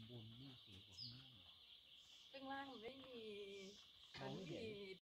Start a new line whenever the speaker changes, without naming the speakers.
บนนี่สวยกว่าข้างล่าง
ข้างล่างมันไม่มี
มองไม่เห็น